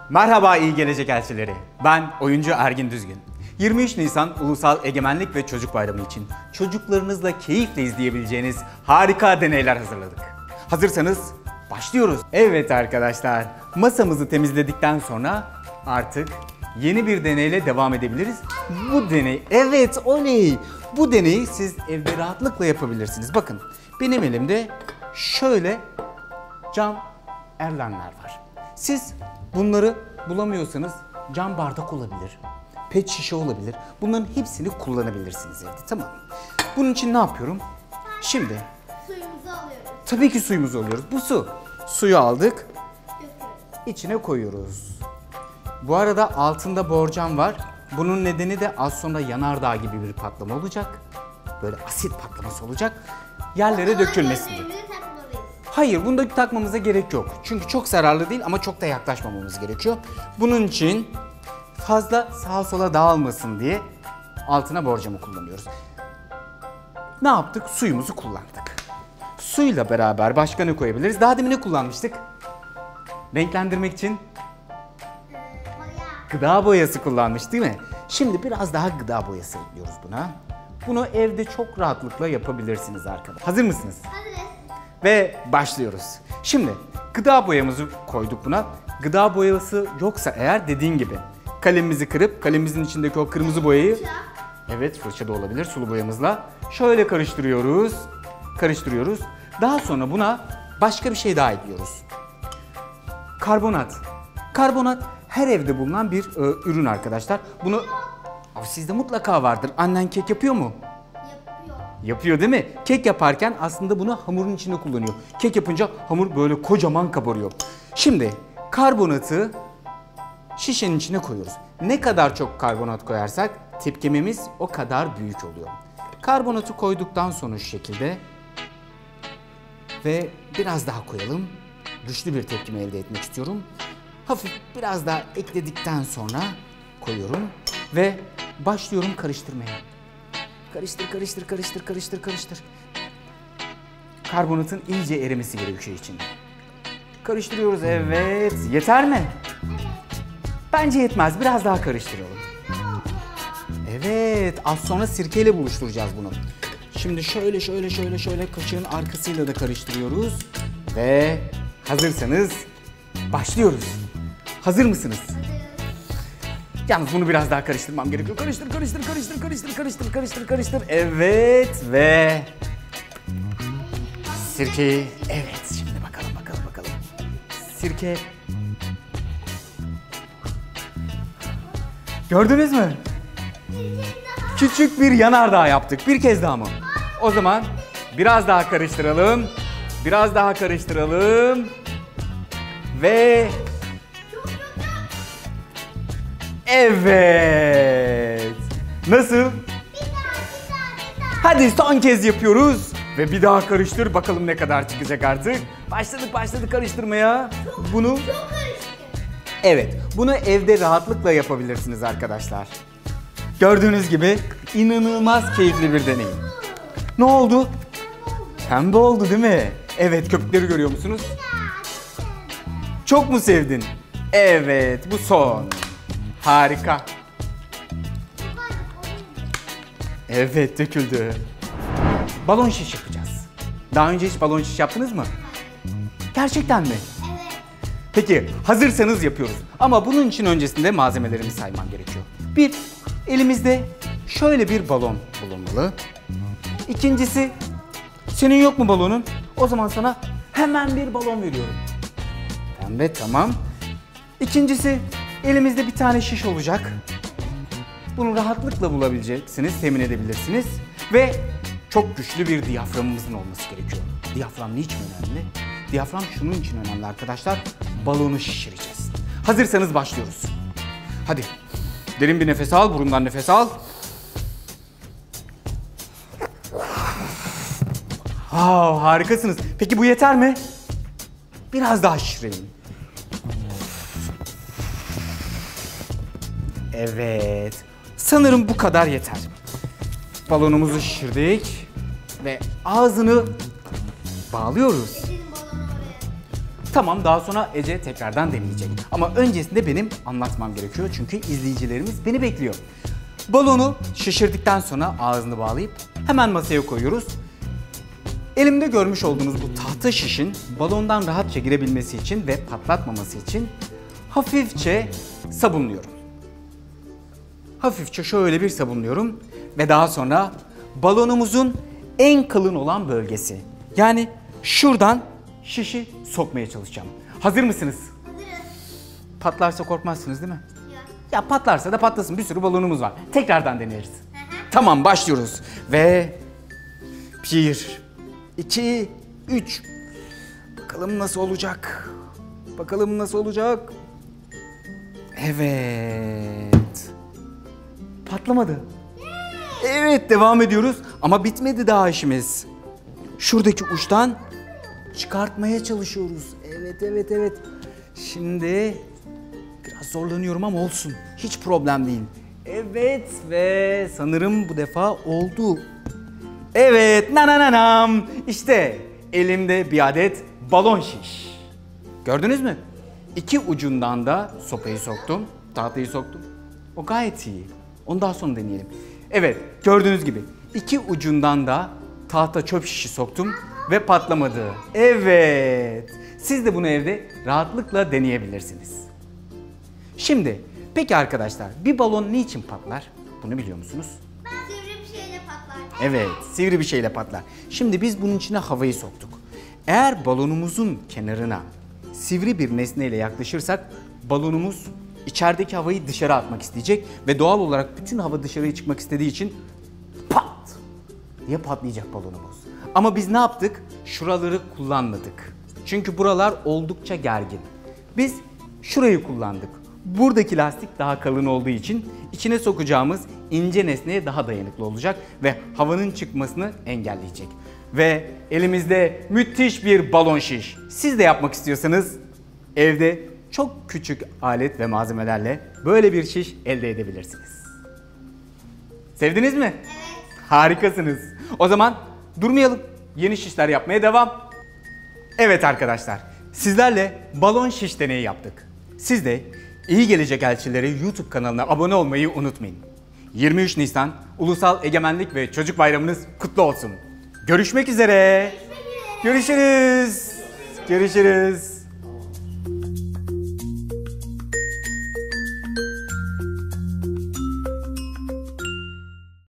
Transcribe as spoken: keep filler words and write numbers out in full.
Merhaba iyi gelecek elçileri. Ben oyuncu Ergin Düzgün. yirmi üç Nisan Ulusal Egemenlik ve Çocuk Bayramı için çocuklarınızla keyifle izleyebileceğiniz harika deneyler hazırladık. Hazırsanız başlıyoruz. Evet arkadaşlar, masamızı temizledikten sonra artık yeni bir deneyle devam edebiliriz. Bu deney, evet oley! Bu deneyi siz evde rahatlıkla yapabilirsiniz. Bakın benim elimde şöyle cam erlenler var. Siz bunları bulamıyorsanız cam bardak olabilir, pet şişe olabilir. Bunların hepsini kullanabilirsiniz evde, tamam mı? Bunun için ne yapıyorum? Şimdi Suyumuzu alıyoruz. tabii ki suyumuzu alıyoruz. Bu su. Suyu aldık, içine koyuyoruz. Bu arada altında borcam var. Bunun nedeni de az sonra yanardağ gibi bir patlama olacak. Böyle asit patlaması olacak. Yerlere dökülmesin diye. Hayır, bunu da takmamıza gerek yok. Çünkü çok zararlı değil ama çok da yaklaşmamamız gerekiyor. Bunun için fazla sağa sola dağılmasın diye altına borcamı kullanıyoruz. Ne yaptık? Suyumuzu kullandık. Suyla beraber başka ne koyabiliriz? Daha demin ne kullanmıştık? Renklendirmek için gıda boyası kullanmış değil mi? Şimdi biraz daha gıda boyası ekliyoruz buna. Bunu evde çok rahatlıkla yapabilirsiniz arkadaşlar. Hazır mısınız? Hazırız. Ve başlıyoruz. Şimdi gıda boyamızı koyduk buna. Gıda boyası yoksa eğer dediğin gibi kalemimizi kırıp kalemimizin içindeki o kırmızı boyayı, evet fırça da olabilir, sulu boyamızla şöyle karıştırıyoruz. Karıştırıyoruz. Daha sonra buna başka bir şey daha ekliyoruz. Karbonat. Karbonat her evde bulunan bir e, ürün arkadaşlar. Bunu Aa, sizde mutlaka vardır. Annen kek yapıyor mu? Yapıyor. Yapıyor değil mi? Kek yaparken aslında bunu hamurun içinde kullanıyor. Kek yapınca hamur böyle kocaman kabarıyor. Şimdi karbonatı şişenin içine koyuyoruz. Ne kadar çok karbonat koyarsak tepkimemiz o kadar büyük oluyor. Karbonatı koyduktan sonra şu şekilde ve biraz daha koyalım. Güçlü bir tepkime elde etmek istiyorum. Hafif biraz daha ekledikten sonra koyuyorum ve başlıyorum karıştırmaya. Karıştır, karıştır, karıştır, karıştır, karıştır. Karbonatın iyice erimesi gerekiyor içinde. Karıştırıyoruz, evet. Yeter mi? Bence yetmez, biraz daha karıştıralım. Evet, az sonra sirkeyle buluşturacağız bunu. Şimdi şöyle, şöyle, şöyle, şöyle kaşığın arkasıyla da karıştırıyoruz. Ve hazırsanız başlıyoruz. Hazır mısınız? Yalnız bunu biraz daha karıştırmam gerekiyor. Karıştır, karıştır, karıştır, karıştır, karıştır, karıştır, karıştır. Evet ve sirkeyi, evet şimdi bakalım, bakalım, bakalım. Sirke. Gördünüz mü? Küçük bir yanardağ yaptık. Bir kez daha mı? O zaman biraz daha karıştıralım. Biraz daha karıştıralım. Ve evet. Nasıl? Hadi son kez yapıyoruz. Ve bir daha karıştır. Bakalım ne kadar çıkacak artık. Başladık başladık karıştırmaya. Bunu Çok karıştı. Evet, bunu evde rahatlıkla yapabilirsiniz arkadaşlar. Gördüğünüz gibi inanılmaz keyifli bir deneyim. Ne oldu? Pembe oldu değil mi? Evet, köpükleri görüyor musunuz? Çok mu sevdin? Evet, bu son. Harika. Evet, döküldü. Balon şiş yapacağız. Daha önce hiç balon şiş yaptınız mı? Gerçekten mi? Evet. Peki, hazırsanız yapıyoruz. Ama bunun için öncesinde malzemelerimi saymam gerekiyor. Bir, elimizde şöyle bir balon bulunmalı. İkincisi, senin yok mu balonun? O zaman sana hemen bir balon veriyorum. Pembe, tamam. İkincisi, elimizde bir tane şiş olacak. Bunu rahatlıkla bulabileceksiniz, temin edebilirsiniz. Ve çok güçlü bir diyaframımızın olması gerekiyor. Diyafram niçin önemli? Diyafram şunun için önemli arkadaşlar. Balonu şişireceğiz. Hazırsanız başlıyoruz. Hadi. Derin bir nefes al, burundan nefes al. Wow, harikasınız. Peki bu yeter mi? Biraz daha şişirelim. Evet. Sanırım bu kadar yeter. Balonumuzu şişirdik ve ağzını bağlıyoruz. Tamam, daha sonra Ece tekrardan deneyecek. Ama öncesinde benim anlatmam gerekiyor çünkü izleyicilerimiz beni bekliyor. Balonu şişirdikten sonra ağzını bağlayıp hemen masaya koyuyoruz. Elimde görmüş olduğunuz bu tahta şişin balondan rahatça girebilmesi için ve patlatmaması için hafifçe sabunluyorum. Hafifçe şöyle bir sabunluyorum ve daha sonra balonumuzun en kalın olan bölgesi, yani şuradan şişi sokmaya çalışacağım. Hazır mısınız? Hazırız. Patlarsa korkmazsınız değil mi? Yok. Ya patlarsa da patlasın, bir sürü balonumuz var. Tekrardan deneriz. Tamam, başlıyoruz. Ve bir, iki, üç. Bakalım nasıl olacak? Bakalım nasıl olacak? Evet. Patlamadı. Evet, devam ediyoruz ama bitmedi daha işimiz. Şuradaki uçtan çıkartmaya çalışıyoruz. Evet, evet, evet. Şimdi biraz zorlanıyorum ama olsun. Hiç problem değil. Evet ve sanırım bu defa oldu. Evet, nananam. İşte elimde bir adet balon şiş. Gördünüz mü? İki ucundan da sopayı soktum, tahtayı soktum. O gayet iyi. Onu daha sonra deneyelim. Evet, gördüğünüz gibi iki ucundan da tahta çöp şişi soktum ve patlamadı. Evet. Siz de bunu evde rahatlıkla deneyebilirsiniz. Şimdi, peki arkadaşlar, bir balon niçin patlar? Bunu biliyor musunuz? Sivri bir şeyle patlar. Evet, sivri bir şeyle patlar. Şimdi biz bunun içine havayı soktuk. Eğer balonumuzun kenarına sivri bir nesneyle yaklaşırsak balonumuz içerideki havayı dışarı atmak isteyecek ve doğal olarak bütün hava dışarıya çıkmak istediği için pat diye patlayacak balonumuz. Ama biz ne yaptık? Şuraları kullanmadık. Çünkü buralar oldukça gergin. Biz şurayı kullandık. Buradaki lastik daha kalın olduğu için içine sokacağımız ince nesneye daha dayanıklı olacak ve havanın çıkmasını engelleyecek. Ve elimizde müthiş bir balon şiş. Siz de yapmak istiyorsanız evde çok küçük alet ve malzemelerle böyle bir şiş elde edebilirsiniz. Sevdiniz mi? Evet. Harikasınız. O zaman durmayalım. Yeni şişler yapmaya devam. Evet arkadaşlar, sizlerle balon şiş deneyi yaptık. Siz de İyi Gelecek Elçileri YouTube kanalına abone olmayı unutmayın. yirmi üç Nisan Ulusal Egemenlik ve Çocuk Bayramınız kutlu olsun. Görüşmek üzere. Görüşmek üzere. Görüşürüz. Görüşürüz.